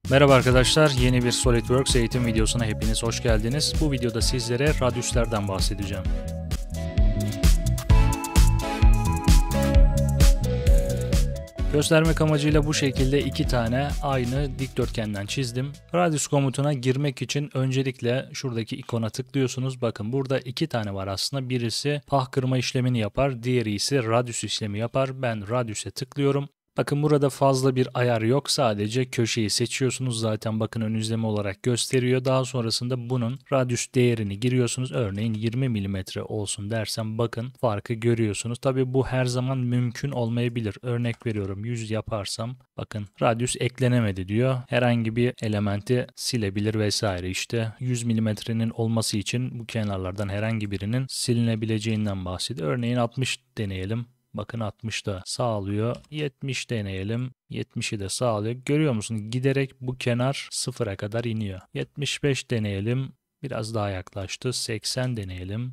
Merhaba arkadaşlar, yeni bir SolidWorks eğitim videosuna hepiniz hoş geldiniz. Bu videoda sizlere radyüslerden bahsedeceğim. Göstermek amacıyla bu şekilde iki tane aynı dikdörtgenden çizdim. Radius komutuna girmek için öncelikle şuradaki ikona tıklıyorsunuz. Bakın burada iki tane var aslında. Birisi pah kırma işlemini yapar, diğeri ise radius işlemi yapar. Ben radius'e tıklıyorum. Bakın burada fazla bir ayar yok. Sadece köşeyi seçiyorsunuz. Zaten bakın ön izleme olarak gösteriyor. Daha sonrasında bunun radius değerini giriyorsunuz. Örneğin 20 mm olsun dersem bakın farkı görüyorsunuz. Tabi bu her zaman mümkün olmayabilir. Örnek veriyorum 100 yaparsam bakın radius eklenemedi diyor. Herhangi bir elementi silebilir vesaire. İşte 100 mm'nin olması için bu kenarlardan herhangi birinin silinebileceğinden bahsediyor. Örneğin 60 deneyelim. Bakın 60 da sağlıyor. 70 deneyelim. 70'i de sağlıyor. Görüyor musunuz? Giderek bu kenar sıfıra kadar iniyor. 75 deneyelim. Biraz daha yaklaştı. 80 deneyelim.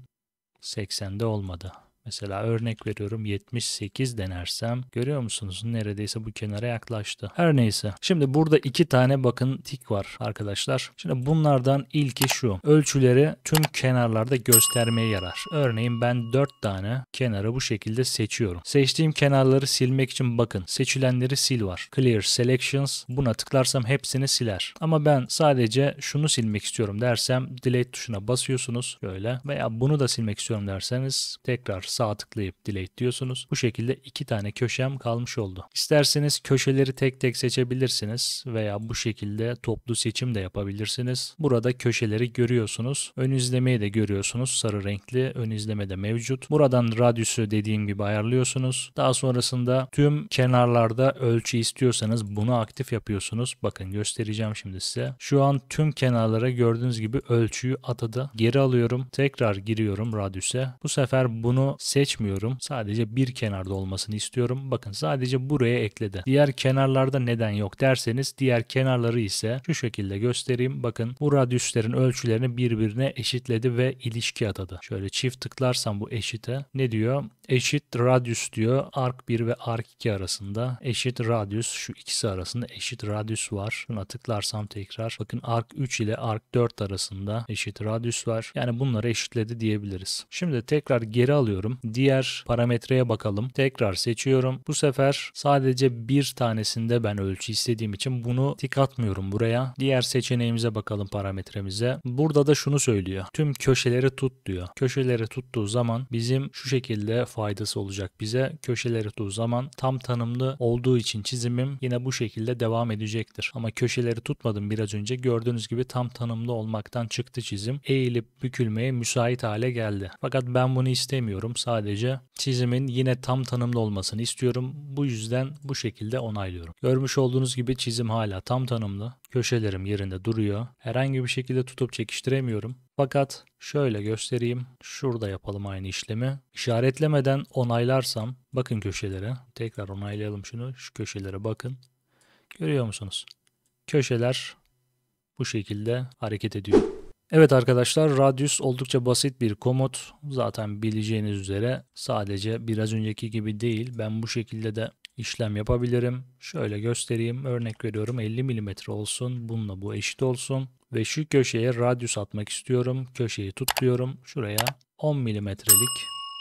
80 de olmadı. Mesela örnek veriyorum 78 denersem görüyor musunuz? Neredeyse bu kenara yaklaştı. Her neyse. Şimdi burada iki tane bakın tik var arkadaşlar. Şimdi bunlardan ilki şu. Ölçüleri tüm kenarlarda göstermeye yarar. Örneğin ben 4 tane kenarı bu şekilde seçiyorum. Seçtiğim kenarları silmek için bakın seçilenleri sil var. Clear Selections. Buna tıklarsam hepsini siler. Ama ben sadece şunu silmek istiyorum dersem delete tuşuna basıyorsunuz. Şöyle. Veya bunu da silmek istiyorum derseniz tekrar sağ tıklayıp delete diyorsunuz. Bu şekilde iki tane köşem kalmış oldu. İsterseniz köşeleri tek tek seçebilirsiniz veya bu şekilde toplu seçim de yapabilirsiniz. Burada köşeleri görüyorsunuz. Ön izlemeyi de görüyorsunuz. Sarı renkli ön izleme de mevcut. Buradan radyüsü dediğim gibi ayarlıyorsunuz. Daha sonrasında tüm kenarlarda ölçü istiyorsanız bunu aktif yapıyorsunuz. Bakın göstereceğim şimdi size. Şu an tüm kenarlara gördüğünüz gibi ölçüyü atadı. Geri alıyorum. Tekrar giriyorum radyüse. Bu sefer bunu seçmiyorum. Sadece bir kenarda olmasını istiyorum. Bakın sadece buraya ekledi. Diğer kenarlarda neden yok derseniz diğer kenarları ise şu şekilde göstereyim. Bakın bu radyüslerin ölçülerini birbirine eşitledi ve ilişki atadı. Şöyle çift tıklarsam bu eşite ne diyor? Eşit radyüs diyor. Arc 1 ve arc 2 arasında eşit radyüs şu ikisi arasında eşit radyüs var. Şuna tıklarsam tekrar bakın arc 3 ile arc 4 arasında eşit radyüs var. Yani bunları eşitledi diyebiliriz. Şimdi tekrar geri alıyorum. Diğer parametreye bakalım. Tekrar seçiyorum. Bu sefer sadece bir tanesinde ben ölçü istediğim için bunu tik atmıyorum buraya. Diğer seçeneğimize bakalım parametremize. Burada da şunu söylüyor. Tüm köşeleri tut diyor. Köşeleri tuttuğu zaman bizim şu şekilde faydası olacak bize. Köşeleri tuttuğu zaman tam tanımlı olduğu için çizimim yine bu şekilde devam edecektir. Ama köşeleri tutmadım biraz önce. Gördüğünüz gibi tam tanımlı olmaktan çıktı çizim. Eğilip bükülmeye müsait hale geldi. Fakat ben bunu istemiyorum. Sadece çizimin yine tam tanımlı olmasını istiyorum. Bu yüzden bu şekilde onaylıyorum. Görmüş olduğunuz gibi çizim hala tam tanımlı. Köşelerim yerinde duruyor. Herhangi bir şekilde tutup çekiştiremiyorum. Fakat şöyle göstereyim. Şurada yapalım aynı işlemi. İşaretlemeden onaylarsam bakın köşelere. Tekrar onaylayalım şunu. Şu köşelere bakın. Görüyor musunuz? Köşeler bu şekilde hareket ediyor. Evet arkadaşlar, radius oldukça basit bir komut. Zaten bileceğiniz üzere sadece biraz önceki gibi değil. Ben bu şekilde de işlem yapabilirim. Şöyle göstereyim. Örnek veriyorum 50 mm olsun. Bununla bu eşit olsun. Ve şu köşeye radius atmak istiyorum. Köşeyi tutuyorum. Şuraya 10 mm'lik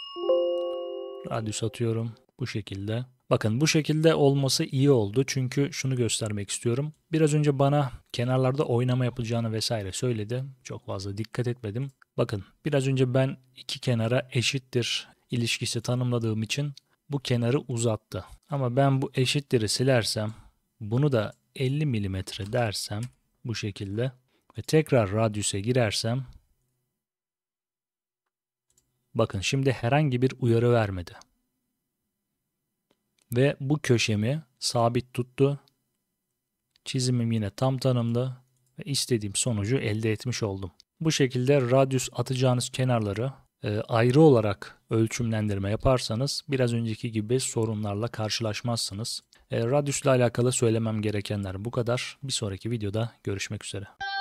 radius atıyorum. Bu şekilde. Bakın bu şekilde olması iyi oldu. Çünkü şunu göstermek istiyorum. Biraz önce bana kenarlarda oynama yapılacağını vesaire söyledi. Çok fazla dikkat etmedim. Bakın biraz önce ben iki kenara eşittir ilişkisi tanımladığım için bu kenarı uzattı. Ama ben bu eşittir'i silersem bunu da 50 mm dersem bu şekilde ve tekrar radyüse girersem bakın şimdi herhangi bir uyarı vermedi. Ve bu köşemi sabit tuttu. Çizimim yine tam tanımlı ve istediğim sonucu elde etmiş oldum. Bu şekilde radyüs atacağınız kenarları ayrı olarak ölçümlendirme yaparsanız biraz önceki gibi sorunlarla karşılaşmazsınız. Radyüsle alakalı söylemem gerekenler bu kadar. Bir sonraki videoda görüşmek üzere.